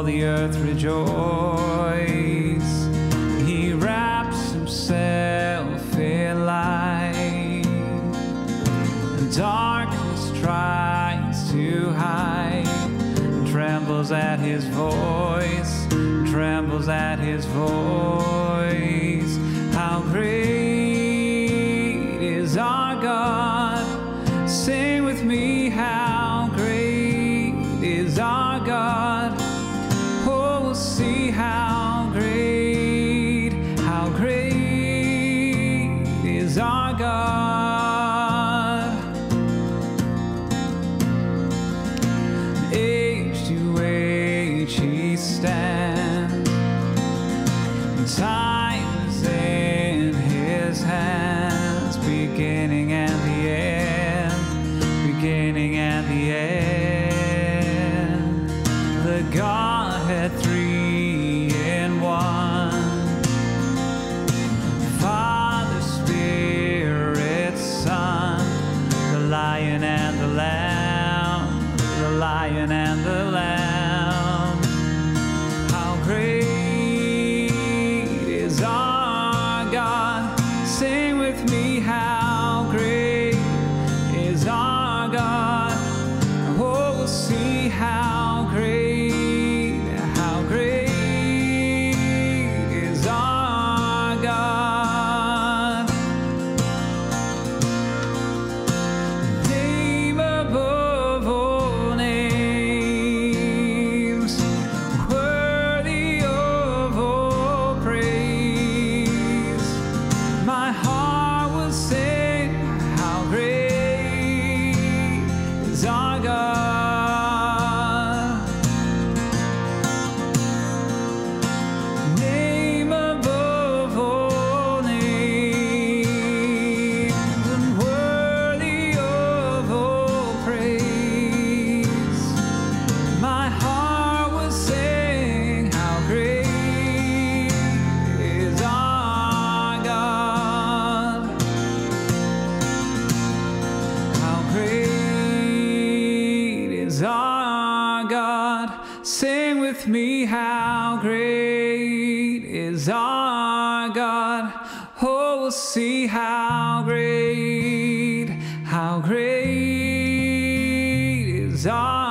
all the earth rejoice. He wraps himself in light, and darkness tries to hide, and trembles at his voice, trembles at his voice. How great is our God! Sing with me, how great is our God! Oh, we'll see how great is our God. Age to age he stands, time is in his hands, beginning and the end, beginning and the end. The Godhead three in one, Father, Spirit, Son, the Lion and the Lamb, the Lion and the Lamb. How great is our God! Sing with me, how great is our God! Oh, we'll see how great is our God. Name above all names, worthy of all praise. My heart will sing, how great is our God. Name above all names, and worthy of all praise. My heart will sing, how great is our God. How great is our God! Sing with me, how great is our God! Oh, we'll see how great is our